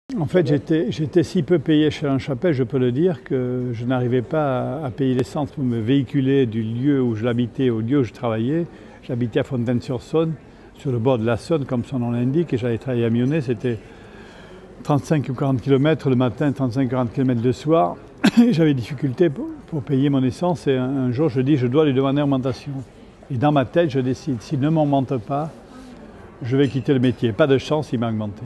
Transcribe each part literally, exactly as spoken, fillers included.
En fait, j'étais si peu payé chez Alain Chapelle, je peux le dire, que je n'arrivais pas à, à payer l'essence pour me véhiculer du lieu où je l'habitais au lieu où je travaillais. J'habitais à Fontaine-sur-Saône, sur le bord de la Saône, comme son nom l'indique, et j'allais travailler à Mionnet. C'était trente-cinq ou quarante kilomètres le matin, trente-cinq ou quarante kilomètres le soir. J'avais des difficultés pour, pour payer mon essence, et un, un jour, je dis, je dois lui demander une augmentation. Et dans ma tête, je décide, s'il ne m'augmente pas, je vais quitter le métier. Pas de chance, il m'a augmenté.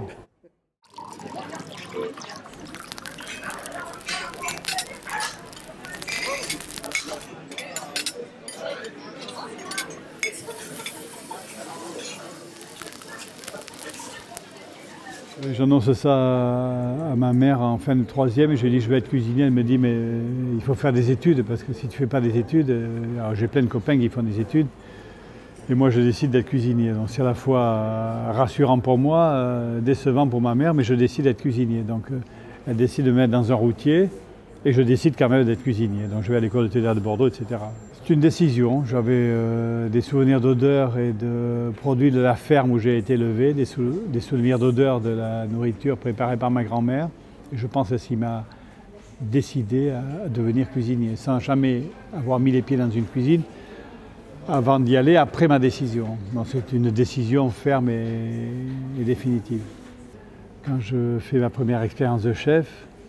J'annonce ça à ma mère en fin de troisième et je lui dis je vais être cuisinier. Elle me dit mais il faut faire des études parce que si tu ne fais pas des études, alors j'ai plein de copains qui font des études et moi je décide d'être cuisinier. Donc c'est à la fois rassurant pour moi, décevant pour ma mère, mais je décide d'être cuisinier. Donc elle décide de me mettre dans un routier et je décide quand même d'être cuisinier. Donc je vais à l'école hôtelière de Bordeaux, et cetera. C'est une décision. J'avais euh, des souvenirs d'odeur et de produits de la ferme où j'ai été élevé, des, sou des souvenirs d'odeur de la nourriture préparée par ma grand-mère. Et je pense que c'est ce qui m'a décidé à devenir cuisinier, sans jamais avoir mis les pieds dans une cuisine avant d'y aller, après ma décision. C'est une décision ferme et, et définitive. Quand je fais ma première expérience de chef,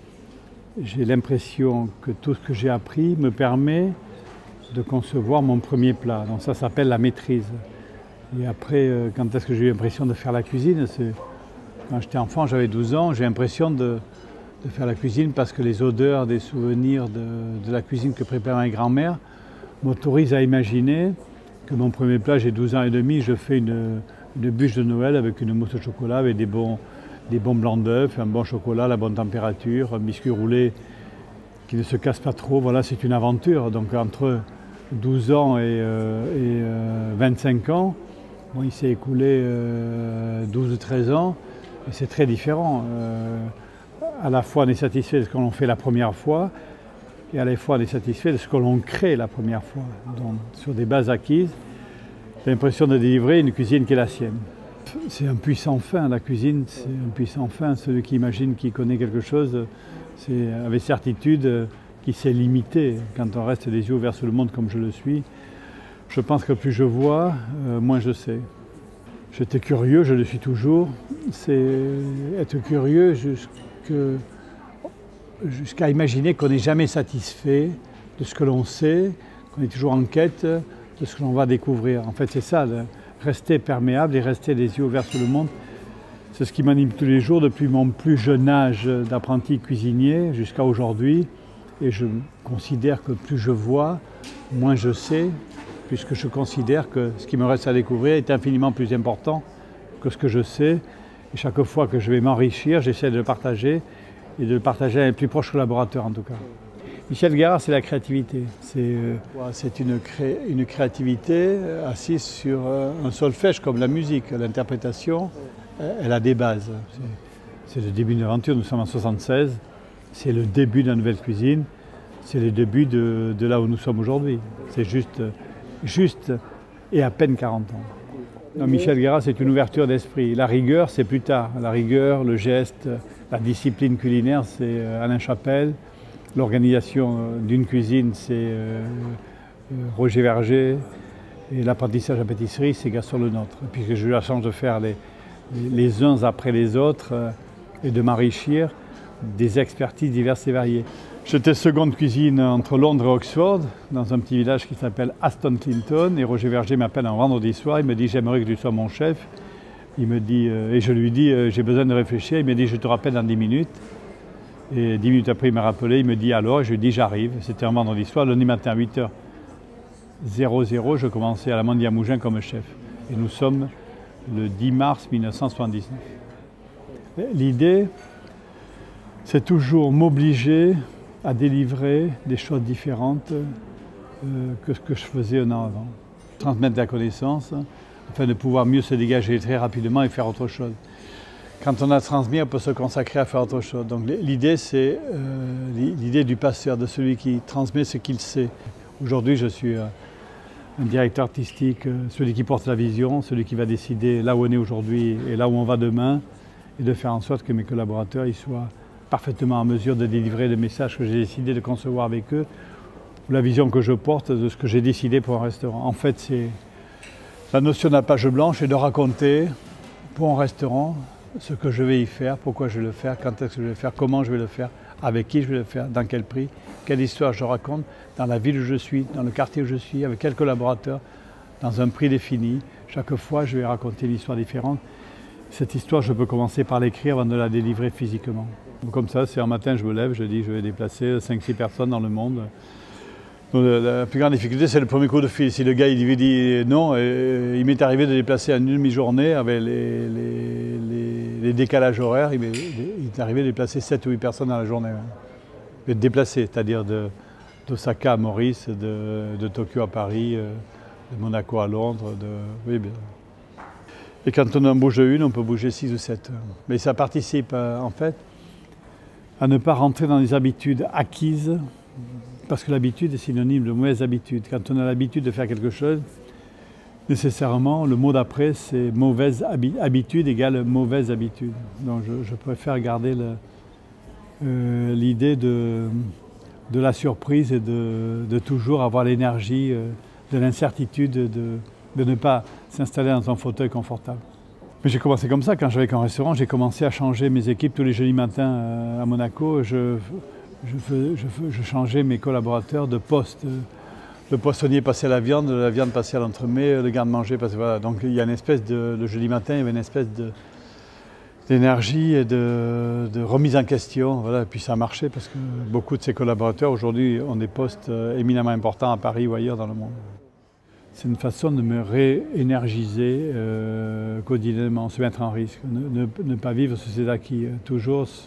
j'ai l'impression que tout ce que j'ai appris me permet de concevoir mon premier plat. Donc ça s'appelle la maîtrise. Et après, quand est-ce que j'ai eu l'impression de faire la cuisine? Quand j'étais enfant, j'avais douze ans, j'ai l'impression de, de faire la cuisine parce que les odeurs, des souvenirs de, de la cuisine que prépare ma grand-mère m'autorisent à imaginer que mon premier plat, j'ai douze ans et demi, je fais une, une bûche de Noël avec une mousse au chocolat, avec des bons, des bons blancs d'œufs, un bon chocolat, la bonne température, un biscuit roulé qui ne se casse pas trop. Voilà, c'est une aventure. Donc entre douze ans et, euh, et euh, vingt-cinq ans, bon, il s'est écoulé euh, douze ou treize ans, et c'est très différent. Euh, à la fois on est satisfait de ce que l'on fait la première fois, et à la fois on est satisfait de ce que l'on crée la première fois. Donc sur des bases acquises, j'ai l'impression de délivrer une cuisine qui est la sienne. C'est un puissant fin, la cuisine, c'est un puissant fin. Celui qui imagine qu'il connaît quelque chose, c'est avec certitude qui s'est limité. Quand on reste les yeux ouverts sur le monde comme je le suis, je pense que plus je vois, euh, moins je sais. J'étais curieux, je le suis toujours. C'est être curieux jusqu'à imaginer qu'on n'est jamais satisfait de ce que l'on sait, qu'on est toujours en quête de ce que l'on va découvrir. En fait, c'est ça, rester perméable et rester les yeux ouverts sur le monde. C'est ce qui m'anime tous les jours depuis mon plus jeune âge d'apprenti cuisinier jusqu'à aujourd'hui. Et je considère que plus je vois, moins je sais, puisque je considère que ce qui me reste à découvrir est infiniment plus important que ce que je sais. Et chaque fois que je vais m'enrichir, j'essaie de le partager et de le partager avec les plus proches collaborateurs en tout cas. Michel Guérard, c'est la créativité. C'est euh, une, cré une créativité assise sur un solfège comme la musique. L'interprétation, elle a des bases. C'est le début d'une aventure, nous sommes en soixante-seize. C'est le début de la nouvelle cuisine, c'est le début de, de là où nous sommes aujourd'hui. C'est juste, juste et à peine quarante ans. Non, Michel Guérard, c'est une ouverture d'esprit. La rigueur, c'est plus tard. La rigueur, le geste, la discipline culinaire, c'est Alain Chapelle. L'organisation d'une cuisine, c'est euh, Roger Verger. Et l'apprentissage à pâtisserie, c'est Gaston Lenôtre. Puisque j'ai eu la chance de faire les, les uns après les autres euh, et de m'enrichir des expertises diverses et variées. J'étais seconde cuisine entre Londres et Oxford, dans un petit village qui s'appelle Aston Clinton, et Roger Verger m'appelle un vendredi soir, il me dit « j'aimerais que tu sois mon chef ». Il me dit, euh, et je lui dis euh, « j'ai besoin de réfléchir ». Il me dit « je te rappelle dans dix minutes ». Et dix minutes après, il m'a rappelé, il me dit « alors ». Et je lui dis « j'arrive ». C'était un vendredi soir, lundi matin à huit heures zéro zéro, je commençais à la Mandia Mougin comme chef. Et nous sommes le dix mars mille neuf cent soixante-dix-neuf. L'idée, c'est toujours m'obliger à délivrer des choses différentes euh, que ce que je faisais un an avant. Transmettre de la connaissance, afin de pouvoir mieux se dégager très rapidement et faire autre chose. Quand on a transmis, on peut se consacrer à faire autre chose. Donc l'idée, c'est euh, l'idée du passeur, de celui qui transmet ce qu'il sait. Aujourd'hui, je suis euh, un directeur artistique, euh, celui qui porte la vision, celui qui va décider là où on est aujourd'hui et là où on va demain. et de faire en sorte que mes collaborateurs ils soient parfaitement en mesure de délivrer le message que j'ai décidé de concevoir avec eux, ou la vision que je porte de ce que j'ai décidé pour un restaurant. En fait, c'est la notion de la page blanche et de raconter pour un restaurant ce que je vais y faire, pourquoi je vais le faire, quand est-ce que je vais le faire, comment je vais le faire, avec qui je vais le faire, dans quel prix, quelle histoire je raconte, dans la ville où je suis, dans le quartier où je suis, avec quels collaborateurs, dans un prix défini. Chaque fois, je vais raconter une histoire différente. Cette histoire, je peux commencer par l'écrire avant de la délivrer physiquement. Comme ça, c'est un matin, je me lève, je dis je vais déplacer cinq six personnes dans le monde. Donc, la plus grande difficulté, c'est le premier coup de fil. Si le gars il dit non, et, il m'est arrivé de déplacer en une demi-journée avec les, les, les, les décalages horaires, il m'est arrivé de déplacer sept ou huit personnes dans la journée. Mais de déplacer, c'est-à-dire d'Osaka à Maurice, de, de Tokyo à Paris, de Monaco à Londres. De, oui, bien. Et quand on en bouge une, on peut bouger six ou sept. Mais ça participe en fait à ne pas rentrer dans les habitudes acquises, parce que l'habitude est synonyme de mauvaise habitude. Quand on a l'habitude de faire quelque chose, nécessairement, le mot d'après, c'est mauvaise habi habitude égale mauvaise habitude. Donc je, je préfère garder l'idée euh, de, de la surprise et de, de toujours avoir l'énergie euh, de l'incertitude, de, de ne pas s'installer dans un fauteuil confortable. Mais j'ai commencé comme ça, quand j'avais qu'un restaurant, j'ai commencé à changer mes équipes tous les jeudis matins à Monaco. Je, je, fais, je, fais, je changeais mes collaborateurs de poste. Le poissonnier passait à la viande, la viande passait à l'entremets, le garde-manger passait... Voilà. Donc il y a une espèce de... Le jeudi matin, il y avait une espèce d'énergie et de, de remise en question. Voilà. Et puis ça a marché parce que beaucoup de ces collaborateurs aujourd'hui ont des postes éminemment importants à Paris ou ailleurs dans le monde. C'est une façon de me réénergiser euh, quotidiennement, se mettre en risque, ne, ne, ne pas vivre sur ses acquis, toujours se,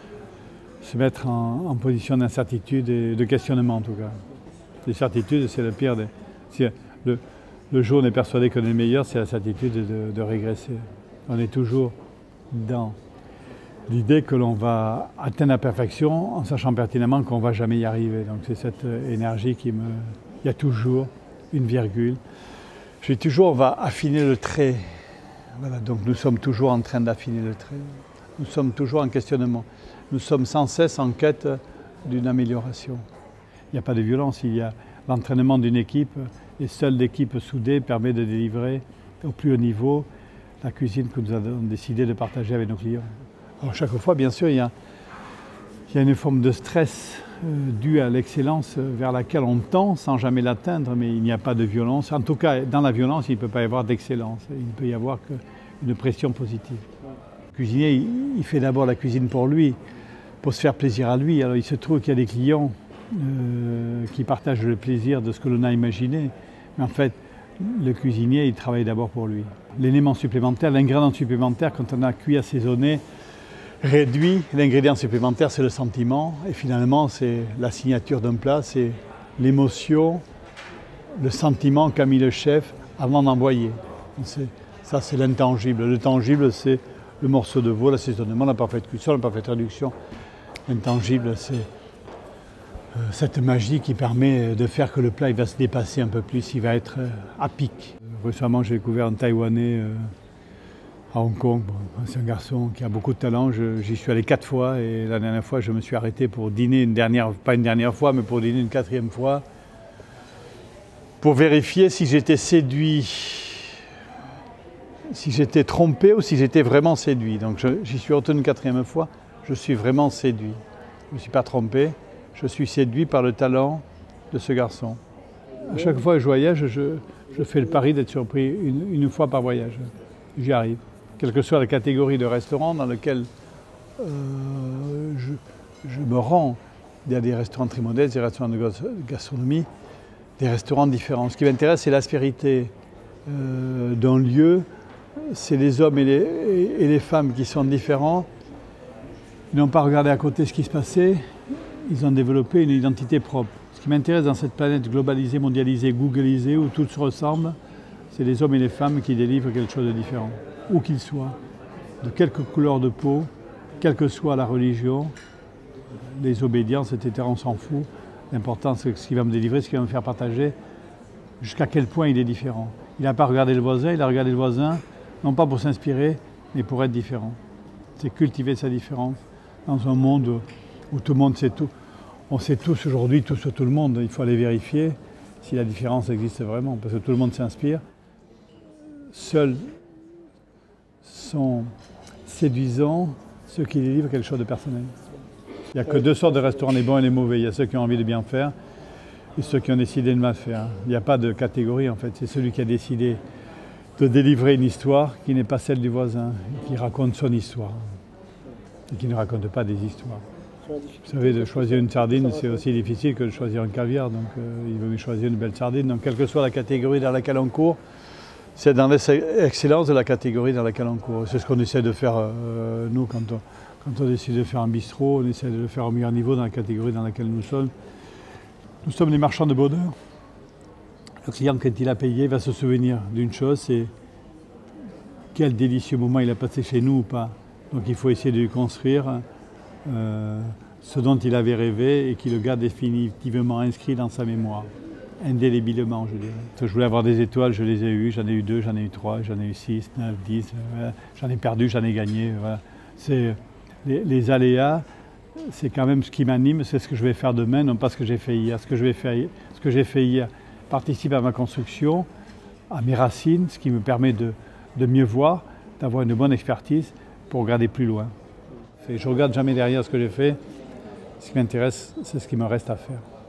se mettre en, en position d'incertitude et de questionnement en tout cas. L'incertitude, c'est le pire. Des, si le, le jour on est persuadé qu'on est le meilleur, c'est la certitude de, de régresser. On est toujours dans l'idée que l'on va atteindre la perfection en sachant pertinemment qu'on ne va jamais y arriver. Donc c'est cette énergie qui me... Il y a toujours une virgule. Je dis toujours, on va affiner le trait. Voilà, donc nous sommes toujours en train d'affiner le trait. Nous sommes toujours en questionnement. Nous sommes sans cesse en quête d'une amélioration. Il n'y a pas de violence, il y a l'entraînement d'une équipe et seule l'équipe soudée permet de délivrer au plus haut niveau la cuisine que nous avons décidé de partager avec nos clients. Alors chaque fois, bien sûr, il y a, il y a une forme de stress euh, due à l'excellence vers laquelle on tend sans jamais l'atteindre, mais il n'y a pas de violence. En tout cas, dans la violence, il ne peut pas y avoir d'excellence. Il ne peut y avoir qu'une pression positive. Le cuisinier, il, il fait d'abord la cuisine pour lui, pour se faire plaisir à lui. Alors il se trouve qu'il y a des clients Euh, qui partagent le plaisir de ce que l'on a imaginé. Mais en fait, le cuisinier, il travaille d'abord pour lui. L'élément supplémentaire, l'ingrédient supplémentaire, quand on a cuit, assaisonné, réduit, l'ingrédient supplémentaire, c'est le sentiment. Et finalement, c'est la signature d'un plat, c'est l'émotion, le sentiment qu'a mis le chef avant d'envoyer. Ça, c'est l'intangible. Le tangible, c'est le morceau de veau, l'assaisonnement, la parfaite cuisson, la parfaite réduction. L'intangible, c'est cette magie qui permet de faire que le plat il va se dépasser un peu plus, il va être à pic. Récemment, j'ai découvert un Taïwanais euh, à Hong Kong. Bon, c'est un garçon qui a beaucoup de talent. J'y suis allé quatre fois et la dernière fois, je me suis arrêté pour dîner une dernière, pas une dernière fois, mais pour dîner une quatrième fois, pour vérifier si j'étais séduit, si j'étais trompé ou si j'étais vraiment séduit. Donc j'y suis retourné une quatrième fois, je suis vraiment séduit. Je ne me suis pas trompé. Je suis séduit par le talent de ce garçon. À chaque fois que je voyage, je, je fais le pari d'être surpris une, une fois par voyage. J'y arrive. Quelle que soit la catégorie de restaurant dans lequel euh, je, je me rends, il y a des restaurants très modestes, des restaurants de gastronomie, des restaurants différents. Ce qui m'intéresse, c'est l'aspérité euh, d'un lieu. C'est les hommes et les, et, et les femmes qui sont différents. Ils n'ont pas regardé à côté ce qui se passait. Ils ont développé une identité propre. Ce qui m'intéresse dans cette planète globalisée, mondialisée, googlisée, où tout se ressemble, c'est les hommes et les femmes qui délivrent quelque chose de différent, où qu'ils soient, de quelque couleur de peau, quelle que soit la religion, les obédiences, et cetera, on s'en fout. L'important, c'est ce qui va me délivrer, ce qui va me faire partager, jusqu'à quel point il est différent. Il n'a pas regardé le voisin, il a regardé le voisin, non pas pour s'inspirer, mais pour être différent. c'est cultiver sa différence dans un monde où tout le monde sait tout. On sait tous aujourd'hui tout sur tout le monde, il faut aller vérifier si la différence existe vraiment, parce que tout le monde s'inspire. Seuls sont séduisants ceux qui livrent quelque chose de personnel. Il n'y a que deux sortes de restaurants, les bons et les mauvais. Il y a ceux qui ont envie de bien faire et ceux qui ont décidé de mal faire. Il n'y a pas de catégorie en fait, c'est celui qui a décidé de délivrer une histoire qui n'est pas celle du voisin, qui raconte son histoire et qui ne raconte pas des histoires. Vous savez, de choisir une sardine, c'est aussi difficile que de choisir un caviar, donc euh, il vaut mieux choisir une belle sardine. Donc quelle que soit la catégorie dans laquelle on court, c'est dans l'excellence de la catégorie dans laquelle on court. C'est ce qu'on essaie de faire, euh, nous, quand on, quand on décide de faire un bistrot, on essaie de le faire au meilleur niveau dans la catégorie dans laquelle nous sommes. Nous sommes des marchands de bonheur. Le client, quand il a payé, va se souvenir d'une chose, c'est quel délicieux moment il a passé chez nous ou pas. Donc il faut essayer de lui construire euh, ce dont il avait rêvé et qui le garde définitivement inscrit dans sa mémoire. Indéléblement, je dirais. Je voulais avoir des étoiles, je les ai eues, j'en ai eu deux, j'en ai eu trois, j'en ai eu six, neuf, dix, euh, j'en ai perdu, j'en ai gagné. Voilà. C'est, les, les aléas, c'est quand même ce qui m'anime, c'est ce que je vais faire demain, non pas ce que j'ai fait hier. Ce que je vais faire, ce que j'ai fait hier participe à ma construction, à mes racines, ce qui me permet de, de mieux voir, d'avoir une bonne expertise pour regarder plus loin. Je ne regarde jamais derrière ce que j'ai fait, ce qui m'intéresse, c'est ce qui me reste à faire.